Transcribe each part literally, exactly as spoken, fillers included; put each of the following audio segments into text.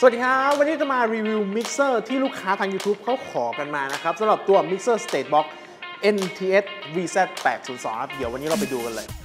สวัสดีครับวันนี้จะมารีวิวมิกเซอร์ที่ลูกค้าทาง YouTube เขาขอกันมานะครับสำหรับตัว Mixer Statebox เอ็น ที เอส วี แซด แปดศูนย์สอง ครับเดี๋ยววันนี้เราไปดูกันเลย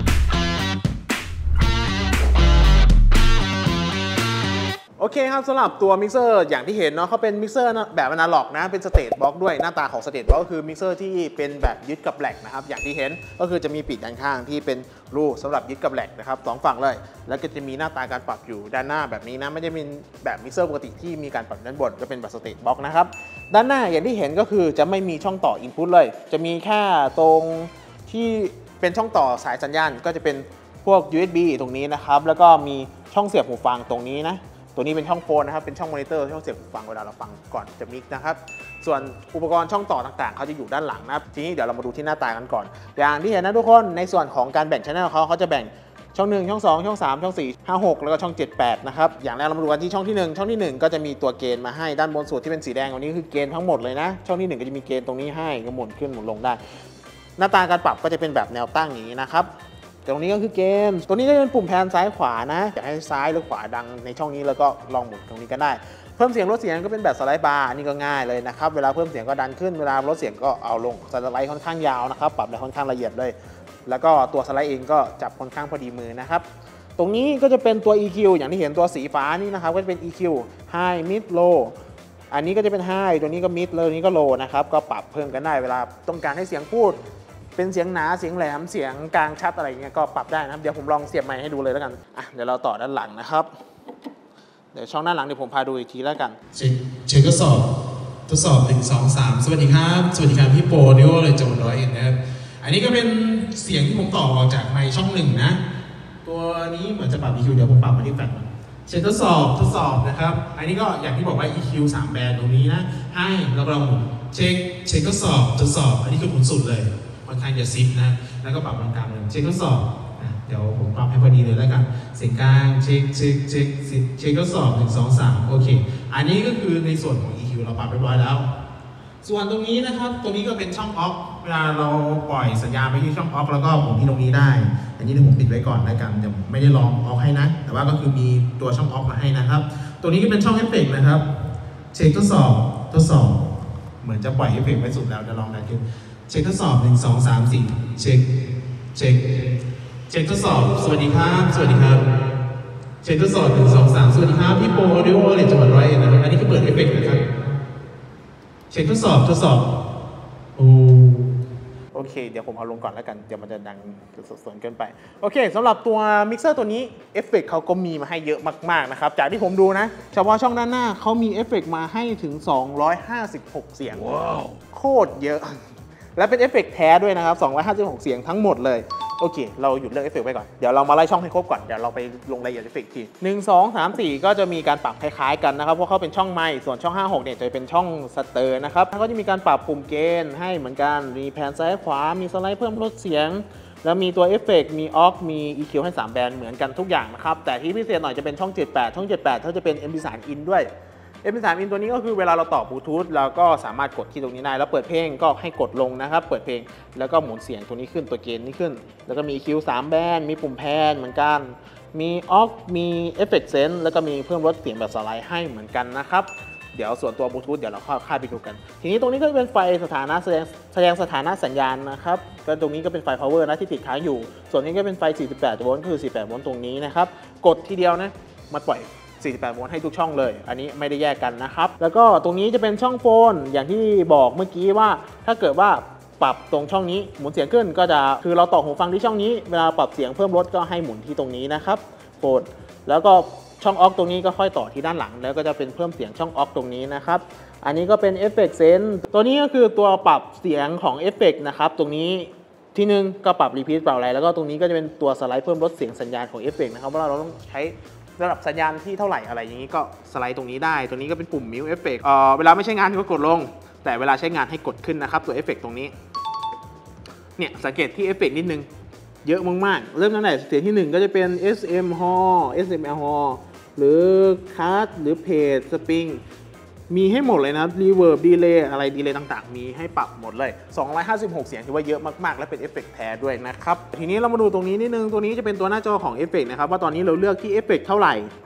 โอเคครับสำหรับตัวมิกเซอร์อย่างที่เห็นเนาะเขาเป็นมิกเซอร์แบบอนาล็อกนะเป็นสเตทบ็อกด้วยหน้าตาของสเตทบ็อกก็คือมิกเซอร์ที่เป็นแบบยึดกับแหลกนะครับอย่างที่เห็นก็คือจะมีปีกด้านข้างที่เป็นรูสำหรับยึดกับแหลกนะครับสองฝั่งเลยแล้วก็จะมีหน้าตาการปรับอยู่ด้านหน้าแบบนี้นะไม่ได้เป็นแบบมิกเซอร์ปกติที่มีการปรับด้านบนก็เป็นแบบสเตทบ็อกนะครับด้านหน้าอย่างที่เห็นก็คือจะไม่มีช่องต่ออินพุตเลยจะมีแค่ตรงที่เป็นช่องต่อสายสัญญาณก็จะเป็นพวก ยู เอส บี ตรงนี้นะครับแล้วก็มีช่องเสียบหูฟังตรงนี้นะตัวนี้เป็นช่องโฟนนะครับเป็นช่องมอนิเตอร์ช่องเสียบหูฟังเวลาเราฟังก่อนจะมิกนะครับส่วนอุปกรณ์ช่องต่อต่างๆเขาจะอยู่ด้านหลังนะครับทีนี้เดี๋ยวเรามาดูที่หน้าตากันก่อนอย่างที่เห็นนะทุกคนในส่วนของการแบ่งช่องเขาเขาจะแบ่งช่องหนึ่งช่องสองช่องสามช่องสี่ห้าหกแล้วก็ช่องเจ็ด แปดนะครับอย่างแรกเรามาดูกันที่ช่องที่หนึ่งช่องที่หนึ่งก็จะมีตัวเกณฑ์มาให้ด้านบนส่วนที่เป็นสีแดงตรงนี้คือเกณฑ์ทั้งหมดเลยนะช่องที่หนึ่งก็จะมีเกณฑ์ตรงนี้ให้ก็หมุนขึ้นหมุนลงได้หน้าตาการปรับก็จะเป็นแบบแนวตั้งอย่างนี้นะครับตรงนี้ก็คือเกมตัวนี้ก็เป็นปุ่มแพนซ้ายขวานะอยากให้ซ้ายหรือขวาดังในช่องนี้แล้วก็ลองหมุนตรงนี้ก็ได้เพิ่มเสียงลดเสียงก็เป็นแบบสไลด์บาร์นี่ก็ง่ายเลยนะครับเวลาเพิ่มเสียงก็ดันขึ้นเวลาลดเสียงก็เอาลงสไลด์ค่อนข้างยาวนะครับปรับได้ค่อนข้างละเอียดเลยแล้วก็ตัวสไลด์เองก็จับค่อนข้างพอดีมือนะครับตรงนี้ก็จะเป็นตัว อี คิว อย่างที่เห็นตัวสีฟ้านี่นะครับก็จะเป็น อี คิว High Mid Low อันนี้ก็จะเป็น High ตัวนี้ก็ Mid เลยนี้ก็ Low นะครับก็ปรับเพิ่มกันได้เวลาต้องการให้เสียงพูดเป็นเสียงหนาเสียงแหลมเสียงกลางชัดอะไรเงี้ยก็ปรับได้นะครับเดี๋ยวผมลองเสียบไมค์ให้ดูเลยแล้วกันอ่ะเดี๋ยวเราต่อด้านหลังนะครับเดี๋ยวช่องด้านหลังเดี๋ยวผมพาดูอีกทีแล้วกันเช็คเช็คทดสอบทดสอบหนึ่ง สอง สามสวัสดีครับสวัสดีครับพี่โปดิโอเลยจังหวัดร้อยเอ็ดนะครับอันนี้ก็เป็นเสียงที่ผมต่อออกจากไมค์ช่องหนึ่งนะตัวนี้เหมือนจะปรับ อี คิว เดี๋ยวผมปรับมาที่แปดเช็คทดสอบทดสอบนะครับอันนี้ก็อย่างที่บอกว่า อี คิว สามแบนด์ตรงนี้นะให้เราลองหมุนเช็คเช็คทดสอบทดสอบอันนี้คือหมุนสุดเลยค่อนข้างจะซิปนะแล้วก็ปรับตรงกลางเลยเช็คทดสอบเดี๋ยวผมปรับให้พอดีเลยแล้วกันเสียงกลางเช็คเช็คเช็คเช็คทดสอบหนึ่ง สอง สามโอเคอันนี้ก็คือในส่วนของ อี คิว เราปรับเรียบร้อยแล้วส่วนตรงนี้นะครับตรงนี้ก็เป็นช่องออฟเวลาเราปล่อยสัญญาณไปที่ช่องออฟแล้วก็ผมที่ตรงนี้ได้อันนี้ผมปิดไว้ก่อนแล้วกันยังไม่ได้ลองออฟให้นะแต่ว่าก็คือมีตัวช่องออฟมาให้นะครับตัวนี้ก็เป็นช่องเอฟเฟกต์นะครับเช็คทดสอบทดสอบเหมือนจะปล่อยเอฟเฟกต์ไว้สุดแล้วจะลองได้ขึ้นเช็คทดสอบหนึ่ง สอง สาม สี่เช็คเช็คเช็คทดสอบสวัสดีครับสวัสดีครับเช็คทดสอบหนึ่ง สอง สามสวัสดีครับพี่โปดิโอเลยจังหวัดร้อยเอ็ดนะครับอันนี้คือเปิดเอฟเฟกต์นะครับเช็คทดสอบทดสอบโอ้โอเคเดี๋ยวผมเอาลงก่อนแล้วกันเดี๋ยวมันจะดังสดๆเกินไปโอเคสำหรับตัวมิกเซอร์ตัวนี้เอฟเฟกต์เขาก็มีมาให้เยอะมากๆนะครับจากที่ผมดูนะเฉพาะช่องด้านหน้าเขามีเอฟเฟกต์มาให้ถึงสองร้อยห้าสิบหกเสียง wow. โคตรเยอะและเป็นเอฟเฟกต์แท้ด้วยนะครับสองร้อยห้าสิบหกเสียงทั้งหมดเลยโอเคเราหยุดเรื่องเอฟเฟกต์ไว้ก่อนเดี๋ยวเรามาไล่ช่องให้ครบก่อนเดี๋ยวเราไปลงรายละเอียดเอฟเฟกต์ทีหนึ่ง สอง สาม สี่ก็จะมีการปรับคล้ายๆกันนะครับเพราะเขาเป็นช่องไมค์ส่วนช่องห้า หกเนี่ยจะเป็นช่องสเตอร์นะครับเขาจะมีการปรับปุ่มเกณฑ์ให้เหมือนกันมีแผนซ้ายขวามีสไลด์เพิ่มลดเสียงแล้วมีตัวเอฟเฟกต์มีออฟมี อี คิว ให้สามแบนด์เหมือนกันทุกอย่างนะครับแต่ที่พิเศษหน่อยจะเป็นช่องเจ็ด แปดช่องเจ็ด แปดเขาจะเป็น เอ็ม พี สาม in ด้วยเอ็ม พี สาม in ตัวนี้ก็คือเวลาเราต่อบลูทูธเราก็สามารถกดที่ตรงนี้ได้แล้วเปิดเพลงก็ให้กดลงนะครับเปิดเพลงแล้วก็หมุนเสียงตัวนี้ขึ้นตัวเกณฑ์นี้ขึ้นแล้วก็มี อี คิว สามแบนด์มีปุ่มแพนเหมือนกันมีออกมีเอฟเฟกต์เซนส์แล้วก็มีเพิ่มลดเสียงแบบสไลด์ให้เหมือนกันนะครับเดี๋ยวส่วนตัวบลูทูธเดี๋ยวเราค่อยๆไปดูกันทีนี้ตรงนี้ก็เป็นไฟสถานะแสดงแสดงสถานะสัญญาณนะครับก็ตรงนี้ก็เป็นไฟ power นะที่ติดค้างอยู่ส่วนนี้ก็เป็นไฟสี่สิบแปดโวลต์คือสี่สิบแปดโวลต์ตรงนี้นะครับกดทีเดียวนะมาปล่อยสี่สิบแปดโวลต์ให้ทุกช่องเลยอันนี้ไม่ได้แยกกันนะครับแล้วก็ตรงนี้จะเป็นช่องโฟนอย่างที่บอกเมื่อกี้ว่าถ้าเกิดว่าปรับตรงช่องนี้หมุนเสียงขึ้นก็จะคือเราต่อหูฟังที่ช่องนี้เวลาปรับเสียงเพิ่มลดก็ให้หมุนที่ตรงนี้นะครับโฟนแล้วก็ช่องออกตรงนี้ก็ค่อยต่อที่ด้านหลังแล้วก็จะเป็นเพิ่มเสียงช่องออกตรงนี้นะครับอันนี้ก็เป็นเอฟเฟกต์เซนส์ตัวนี้ก็คือตัวปรับเสียงของเอฟเฟกต์นะครับตรงนี้ที่หนึ่งก็ปรับรีพีทเปล่าอะไรแล้วก็ตรงนี้ก็จะเป็นตัวสไลด์เพิ่มลดเสียงสัญญาณของเอฟเฟกต์นะครับว่าเราต้องใช้ระดับสัญญาณที่เท่าไหร่อะไรอย่างนี้ก็สไลด์ตรงนี้ได้ตัวนี้ก็เป็นปุ่มมิวเอฟเฟกต์เอ่อเวลาไม่ใช้งานก็กดลงแต่เวลาใช้งานให้กดขึ้นนะครับตัวเอฟเฟกต์ตรงนี้เนี่ยสังเกตที่เอฟเฟกต์นิดนึงเยอะมากๆเริ่มตั้งแต่เสียงที่หนึ่งก็จะเป็น เอส เอ็ม Hall เอส เอ็ม แอล Hall หรือ Cut หรือ Page Spring มีให้หมดเลยนะ Reverb Delay อะไร Delay ต่างๆมีให้ปรับหมดเลยสองร้อยห้าสิบหกเสียงถือว่าเยอะมากๆและเป็นเอฟเฟกต์แท้ด้วยนะครับทีนี้เรามาดูตรงนี้นิดนึงตัวนี้จะเป็นตัวหน้าจอของเอฟเฟกต์นะครับว่าตอนนี้เราเลือกที่เอฟเฟกต์เท่าไหร่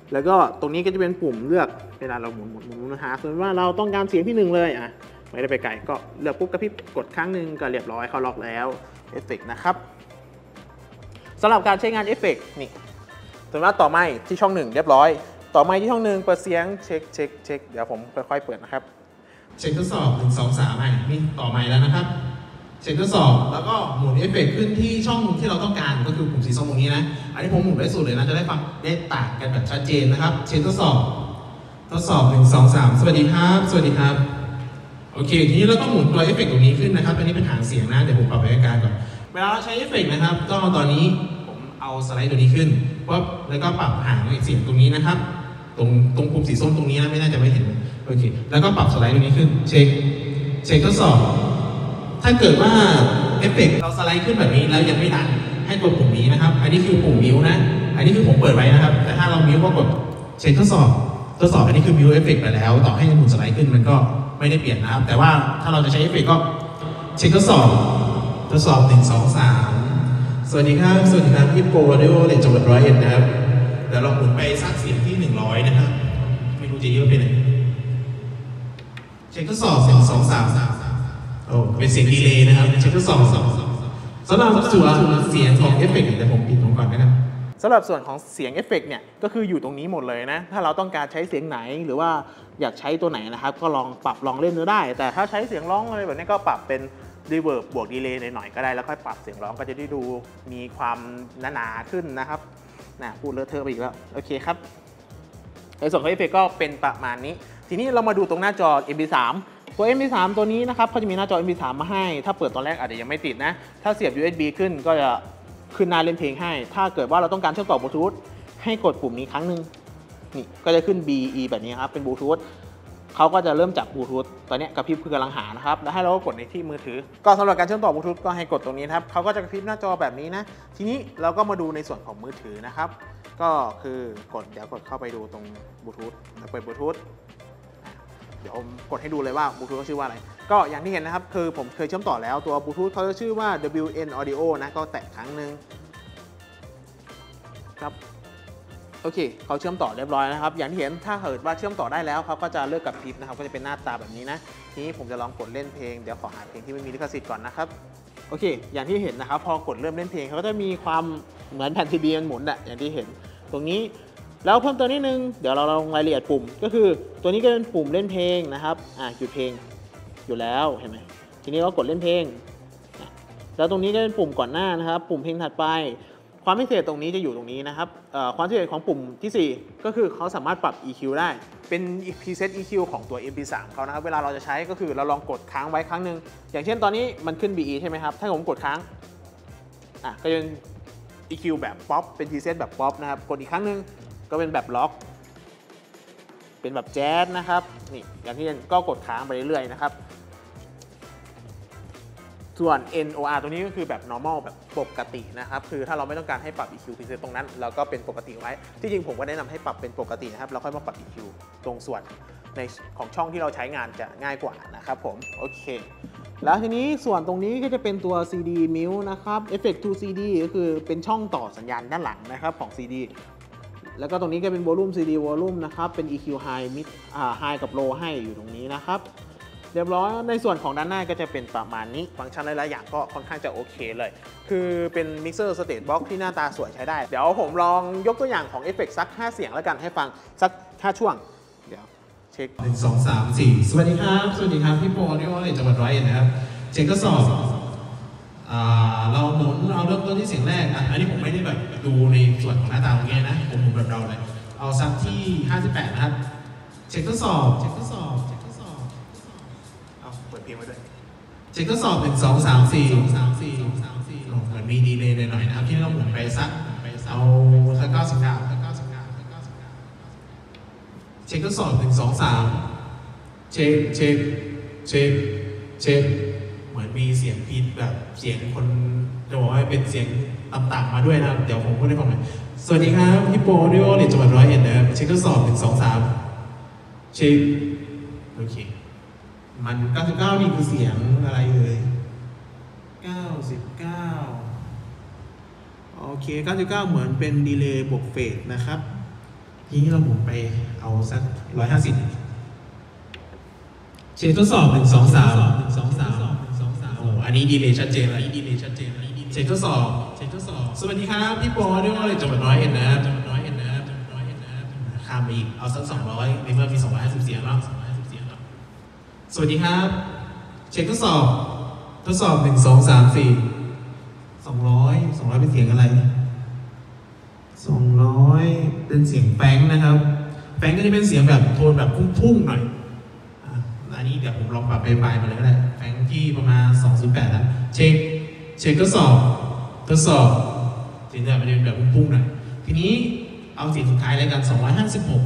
แล้วก็ตรงนี้ก็จะเป็นปุ่มเลือกเวลาเราหมุนหมุนหมุนหาสมมติว่าเราต้องการเสียงที่หนึ่งเลยอ่ะไม่ได้ไปไกลก็เลือกปุ๊บกระพริบกดครั้งหนึ่งก็เรียบร้อยเข้าล็อกแล้วเอฟเฟกต์นะครับสำหรับการใช้งานเอฟเฟกต์นี่สมมติว่าต่อไมค์ที่ช่องหนึ่งเรียบร้อยต่อไมค์ที่ช่องหนึ่งเปิดเสียงเช็คเช็คเช็คเดี๋ยวผมค่อยๆเปิดนะครับเช็คทดสอบหนึ่งสองสามอ่ะนี่ต่อไมค์แล้วนะครับเช็คทดสอบแล้วก็หมุนเอฟเฟกต์ขึ้นที่ช่องที่เราต้องการก็คือปุ่มสีส้มตรงนี้นะอันนี้ผมหมุนไว้สุดเลยนะจะได้ฟังได้ต่างกันแบบชัดเจนนะครับเช็คทดสอบทดสอบหนึ่งสองสามสวัสดีครับสวัสดีครับโอเคทีนี้เราต้องหมุนตัวเอฟเฟกต์ตรงนี้ขึ้นนะครับอันนี้เป็นหางเสียงนะเดี๋ยวผมปรับไปกลางก่อนเวลาเราใช้เอฟเฟกต์นะครับก็ตอนนี้ผมเอาสไลด์ตัวนี้ขึ้นปุ๊บแล้วก็ปรับหางเสียงตรงนี้นะครับตรงตรงปุ่มสีส้มตรงนี้นะไม่น่าจะไม่เห็นโอเคแล้วก็ปรับสไลด์ตรงนี้ขึ้นเช็คเช็คทดสอบถ้าเกิดว่าเอฟเฟกต์เราสไลด์ขึ้นแบบนี้แล้วยังไม่ดังให้กดปุ่มนี้นะครับอันนี้คือปุ่มมิวนะอันนี้คือผมเปิดไว้นะครับแต่ถ้าเรามิวก็กดเช็คทดสอบทดสอบอันนี้คือมิวเอฟเฟกต์ไปแล้วต่อให้หมุนสไลด์ขึ้นมันก็ไม่ได้เปลี่ยนนะครับแต่ว่าถ้าเราจะใช้เอฟเฟกต์ก็เช็คทดสอบทดสอบหนึ่งสองสามสวัสดีครับสวัสดีครับพี่โปรดิโอเด็กจังหวัดร้อยเอ็ดนะครับเดี๋ยวเราหมุนไปสักเสียงที่หนึ่งร้อยนะครับไม่รู้จะเยอะไปไหนเช็คทดสอบหนึ่งสองสามโอ้เป็นเสียงดีเลย์นะครับเช็คทดสอบสำหรับส่วนเสียงของเอฟเฟกต์เดี๋ยวผมปิดผมก่อนนะครับสำหรับส่วนของเสียงเอฟเฟกต์เนี่ยก็คืออยู่ตรงนี้หมดเลยนะถ้าเราต้องการใช้เสียงไหนหรือว่าอยากใช้ตัวไหนนะครับก็ลองปรับลองเล่นดูได้แต่ถ้าใช้เสียงร้องอะไรแบบนี้ก็ปรับเป็นรีเวิร์บบวกดีเลย์หน่อยๆก็ได้แล้วค่อยปรับเสียงร้องก็จะได้ดูมีความหนาๆขึ้นนะครับนะพูดเลอะเทอะไปอีกแล้วโอเคครับในส่วนของเอฟเฟกต์ก็เป็นประมาณนี้ทีนี้เรามาดูตรงหน้าจอ เอ็ม พี สาม ตัว เอ็ม พี สาม ตัวนี้นะครับเขาจะมีหน้าจอ เอ็ม พี สาม มาให้ถ้าเปิดตอนแรกอาจจะยังไม่ติดนะถ้าเสียบ ยู เอส บี ขึ้นก็จะขึ้นหน้าเล่นเพลงให้ถ้าเกิดว่าเราต้องการเชื่อมต่อบลูทูธให้กดปุ่มนี้ครั้งหนึ่งนี่ก็จะขึ้น บี อี แบบนี้ครับเป็นบลูทูธเขาก็จะเริ่มจากบลูทูธตอนนี้กระพริบคือกำลังหานะครับแล้วให้เราก็กดในที่มือถือก็สำหรับการเชื่อมต่อบลูทูธก็ให้กดตรงนี้ครับเขาก็จะกระพริบหน้าจอแบบนี้นะทีนี้เราก็มาดูในส่วนของมือถือนะครับก็คือกดเดี๋ยวกดเข้าไปดูตรงบลูทูธเปิดบลูทูธเดี๋ยวผมกดให้ดูเลยว่าบลูทูธเขาชื่อว่าอะไรก็อย่างที่เห็นนะครับคือผมเคยเชื่อมต่อแล้วตัวบลูทูธเขาจะชื่อว่า ดับเบิลยู เอ็น Audio นะก็แตะครั้งหนึ่งครับโอเคเขาเชื่อมต่อเรียบร้อยนะครับอย่างที่เห็นถ้าเกิดว่าเชื่อมต่อได้แล้วเขาก็จะเลิกกับพริบนะครับก็จะเป็นหน้าตาแบบนี้นะทีนี้ผมจะลองกดเล่นเพลงเดี๋ยวขอหาเพลงที่ไม่มีลิขสิทธิ์ก่อนนะครับโอเคอย่างที่เห็นนะครับพอกดเริ่มเล่นเพลงเขาก็จะมีความเหมือนแผ่นซีดีมันหมุนอะอย่างที่เห็นตรงนี้แล้วเพิ่มเติมนิดนึงเดี๋ยวเราลงรายละเอียดปุ่มก็คือตัวนี้ก็เป็นปุ่มเล่นเพลงนะครับอ่ะหยุดเพลงอยู่แล้วเห็นไหมทีนี้เรากดเล่นเพลงแล้วตรงนี้ก็เป็นปุ่มก่อนหน้านะครับปุ่มเพลงถัดไปความพิเศษตรงนี้จะอยู่ตรงนี้นะครับความพิเศษของปุ่มที่สี่ก็คือเขาสามารถปรับ อี คิว ได้เป็น preset อี คิว ของตัว เอ็ม พี สาม เขานะครับเวลาเราจะใช้ก็คือเราลองกดค้างไว้ครั้งหนึ่งอย่างเช่นตอนนี้มันขึ้น บี อี ใช่ไหมครับถ้าผมกดค้างอ่ะก็จะ อี คิว แบบป๊อปเป็น preset แบบป๊อปนะครับกดอีกครั้งหนึ่งก็เป็นแบบล็อกเป็นแบบแจ๊สนะครับนี่อย่างที่เห็นก็กดค้างไปเรื่อยๆนะครับส่วน เอ็น โอ อาร์ ตัวนี้ก็คือแบบ normal แบบปกตินะครับคือถ้าเราไม่ต้องการให้ปรับ อี คิว preset ตรงนั้นเราก็เป็นปกติไว้ที่จริงผมก็แนะนำให้ปรับเป็นปกตินะครับเราค่อยมาปรับ อี คิว ตรงส่วนในของช่องที่เราใช้งานจะง่ายกว่านะครับผมโอเคแล้วทีนี้ส่วนตรงนี้ก็จะเป็นตัว ซี ดี Mute นะครับ Effect to ซี ดี ก็คือเป็นช่องต่อสัญญาณด้านหลังนะครับของ ซี ดี แล้วก็ตรงนี้ก็เป็น Volume ซี ดี Volume นะครับเป็น อี คิว High Mid อ่า High กับ Low ให้อยู่ตรงนี้นะครับเรียบร้อยในส่วนของด้านหน้าก็จะเป็นประมาณนี้ฟังก์ชันหลายๆอย่างก็ค่อนข้างจะโอเคเลยคือเป็นมิกเซอร์สเตตบ็อกซ์ที่หน้าตาสวยใช้ได้เดี๋ยวผมลองยกตัวอย่างของเอฟเฟกต์สักห้าเสียงแล้วกันให้ฟังสักห้าช่วงเดี๋ยวเช็คหนึ่งสองสามสี่สวัสดีครับสวัสดีครับพี่โปรดิโอเด็กจังหวัดร้อยเอ็ดนะครับเช็คทดสอบเราหมุนเราเริ่มต้นที่เสียงแรกอันนี้ผมไม่ได้แบบดูในส่วนของหน้าตาตรงนี้นะผมหมุนแบบเราเลยเอาซักที่ห้าสิบแปดนะครับเช็คทดสอบเช็คทดสอบเปิดเพลงไว้ด้วยเช็คทดสอบหนึ่งสองสามสี่สามสี่เหมือนมีดีเลย์หน่อยนะครับที่เราหมุนไปสักเอาสักเก้าสิบเก้าเช็คทดสอบหนึ่งสองสามเช็คเช็คเช็คเช็คเหมือนมีเสียงพีทแบบเสียงคนจะบอกว่าเป็นเสียงต่ำๆมาด้วยนะเดี๋ยวผมพูดให้ฟังหน่อยสวัสดีครับพี่โปรดิโอเด็กจังหวัดร้อยเอ็ดนะครับเช็คทดสอบหนึ่งสองสามเช็คโอเคมันเก้าสิบเก้านี่คือเสียงอะไรเอ่ยเก้าสิบเก้าโอเคเก้าสิบเก้าเหมือนเป็นดีเลย์บวกเฟสนะครับทีนี้เราหมุนไปเอาสักร้อยห้าสิบเช็คทดสอบหนึ่งสองสามหนึ่งสองสามหนึ่งสองสามโอ้อันนี้ดีเลยชัดเจนเลยดีเลยชัดเจนเลยเช็คทดสอบเช็คทดสอบสวัสดีครับพี่ปอด้วยจังหวัดร้อยเอ็ดนะจังหวัดร้อยเอ็ดนะจังหวัดร้อยเอ็ดนะข้ามไปอีกเอาสักสองร้อยในเมื่อมีสองร้อยห้าสิบเสียงแล้วสวัสดีครับเช็คทดสอบทดสอบหนึ่งสองสามสี่สองร้อยสองร้อยเป็นเสียงอะไรสองร้อยเป็นเสียงแป้งนะครับแป้งก็จะเป็นเสียงแบบโทนแบบพุ่งๆหน่อยอันนี้เดี๋ยวผมลองปรับไปปลายมาเลยก็ได้แป้งที่ประมาณสองจุดแปดนะเช็คเช็คทดสอบทดสอบเสียงแบบมันจะเป็นแบบพุ่งๆหน่อยทีนี้เอาเสียงสุดท้ายเลยกันสองร้อยห้าสิบหก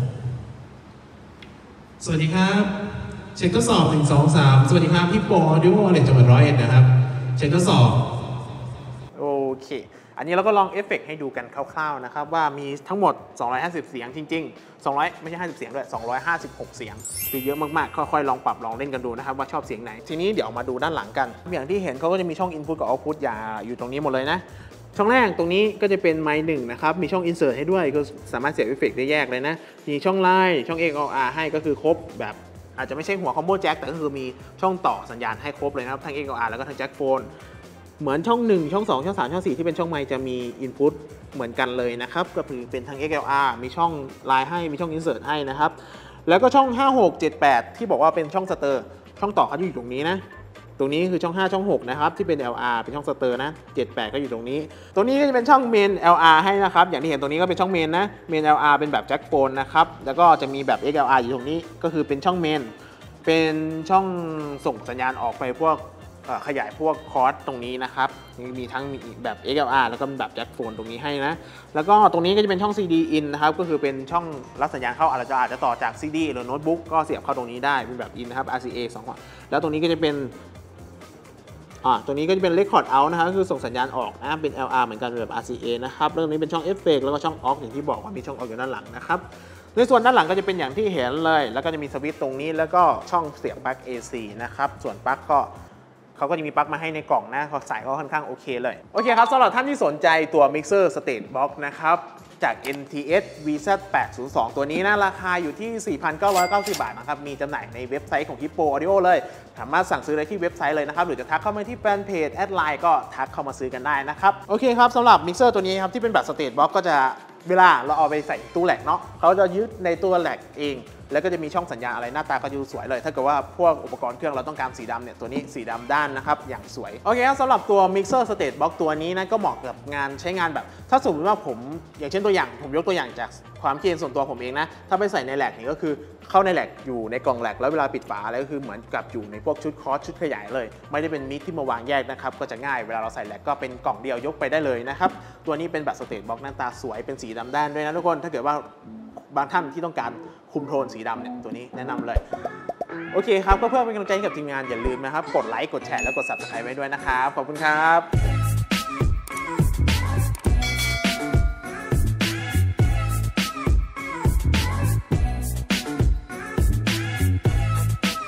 สวัสดีครับเช็คทดสอบหนึ่งสองสามสวัสดีครับพี่ปอดิวอลเลนจังหวัดร้อยเอ็ดนะครับเช็คทดสอบโอเคอันนี้เราก็ลองเอฟเฟกต์ให้ดูกันคร่าวๆนะครับว่ามีทั้งหมดสองร้อยห้าสิบเสียงจริงๆสองร้อยไม่ใช่ห้าสิบเสียงด้วยสองร้อยห้าสิบหกเสียงคือเยอะมากๆค่อยๆลองปรับลองเล่นกันดูนะครับว่าชอบเสียงไหนทีนี้เดี๋ยวมาดูด้านหลังกันอย่างที่เห็นเขาก็จะมีช่อง Input กับ Output อย่าอยู่ตรงนี้หมดเลยนะช่องแรกตรงนี้ก็จะเป็นไมค์หนึ่งนะครับมีช่อง Insert ให้ด้วยก็สามารถเสียบเอฟเฟกต์ได้แยกเลยนะมีช่องไลน์ช่อง เอ็กซ์ แอล อาร์ ให้ก็คือครบแบบอาจจะไม่ใช่หัวคอมโบแจ็คแต่ก็คือมีช่องต่อสัญญาณให้ครบเลยนะครับทั้ง เอ็กซ์ แอล อาร์ แล้วก็ทั้งแจ็คโฟนเหมือนช่องหนึ่งช่องสองช่องสามช่องสี่ที่เป็นช่องไมค์จะมี Input เหมือนกันเลยนะครับก็คือเป็นทั้ง เอ็กซ์ แอล อาร์ มีช่องไลน์ให้มีช่อง Insert ให้นะครับแล้วก็ช่องห้า หก เจ็ด แปดที่บอกว่าเป็นช่องสเตอร์ช่องต่อเขาอยู่ตรงนี้นะตรงนี้คือช่องห้าช่องหกนะครับที่เป็น แอล อาร์ เป็นช่องสเตอร์นะเจ็ด แปดก็อยู่ตรงนี้ตรงนี้ก็จะเป็นช่องเมน แอล อาร์ ให้นะครับอย่างที่เห็นตรงนี้ก็เป็นช่องเมนนะเมน แอล อาร์ เป็นแบบแจ็คโฟนนะครับแล้วก็จะมีแบบ เอ็กซ์ แอล อาร์ อยู่ตรงนี้ก็คือเป็นช่องเมนเป็นช่องส่งสัญญาณออกไปพวกขยายพวกคอร์สตรงนี้นะครับมีทั้งมีแบบ เอ็กซ์ แอล อาร์ แล้วก็แบบแจ็คโฟนตรงนี้ให้นะแล้วก็ตรงนี้ก็จะเป็นช่อง ซี ดี in นะครับก็คือเป็นช่องรับสัญญาณเข้าอาจจะอาจจะต่อจาก ซี ดี หรือโน้ตบุ๊กก็เสียบเข้าตรงนี้ได้เป็นแบบ in นะครับ อาร์ ซี เอ สองหัวแล้วตรงนี้ก็จะเป็นอ่าตรงนี้ก็จะเป็น Record Out นะครับก็คือส่งสัญญาณออกนะเป็น แอล อาร์ เหมือนกันแบบ อาร์ ซี เอ นะครับเรื่องนี้เป็นช่อง Effect แล้วก็ช่อง Aux อย่างที่บอกว่ามีช่อง Aux อยู่ด้านหลังนะครับในส่วนด้านหลังก็จะเป็นอย่างที่เห็นเลยแล้วก็จะมีสวิตช์ตรงนี้แล้วก็ช่องเสียบปลั๊ก เอ ซี นะครับส่วนปลั๊กก็เขาก็จะมีปลั๊กมาให้ในกล่องนะสายเขาค่อนข้างโอเคเลยโอเคครับสำหรับท่านที่สนใจตัว Mixer Stage Box นะครับจาก เอ็น ที เอส วี แซด แปดศูนย์สอง ตัวนี้นะราคาอยู่ที่ สี่พันเก้าร้อยเก้าสิบ บาทนะครับมีจำหน่ายในเว็บไซต์ของ Hippo Audio เลยสามารถสั่งซื้อได้ที่เว็บไซต์เลยนะครับหรือจะทักเข้ามาที่แฟนเพจแอดไลน์ก็ทักเข้ามาซื้อกันได้นะครับโอเคครับสำหรับ Mixer ตัวนี้ครับที่เป็นแบบ Stage Box ก็จะเวลาเราเอาไปใส่ตู้แหลกเนาะเขาจะยึดในตัวแหลกเองแล้วก็จะมีช่องสัญญาณอะไรหน้าตาก็ดูสวยเลยถ้าเกิดว่าพวกอุปกรณ์เครื่องเราต้องการสีดำเนี่ยตัวนี้สีดำด้านนะครับอย่างสวยโอเคครับสำหรับตัว Mixer Stage Box ตัวนี้นะก็เหมาะกับงานใช้งานแบบถ้าสมมติว่าผมอย่างเช่นตัวอย่างผมยกตัวอย่างจากความคิดเห็นส่วนตัวผมเองนะถ้าไปใส่ในแหลกนี่ก็คือเข้าในแหลกอยู่ในกล่องแหลกแล้วเวลาปิดฝาอะไรก็คือเหมือนกับอยู่ในพวกชุดคอร์สชุดขยายเลยไม่ได้เป็นมิกที่มาวางแยกนะครับก็จะง่ายเวลาเราใส่แหลกก็เป็นกล่องเดียวยกไปได้เลยนะครับตัวนี้เป็นแบบ Stage Box หน้าตาสวยเป็นสีดำด้านด้วยนะทุกคนถ้าเกิดว่าบางท่านที่ต้องการคุมโทนสีดำเนี่ยตัวนี้แนะนำเลยโอเคครับก็เพื่อเป็นกำลังใจให้กับทีมงานอย่าลืมนะครับกดไลค์กดแชร์แล้วกด ซับสไครบ์ ไว้ด้วยนะครับขอบคุณครับ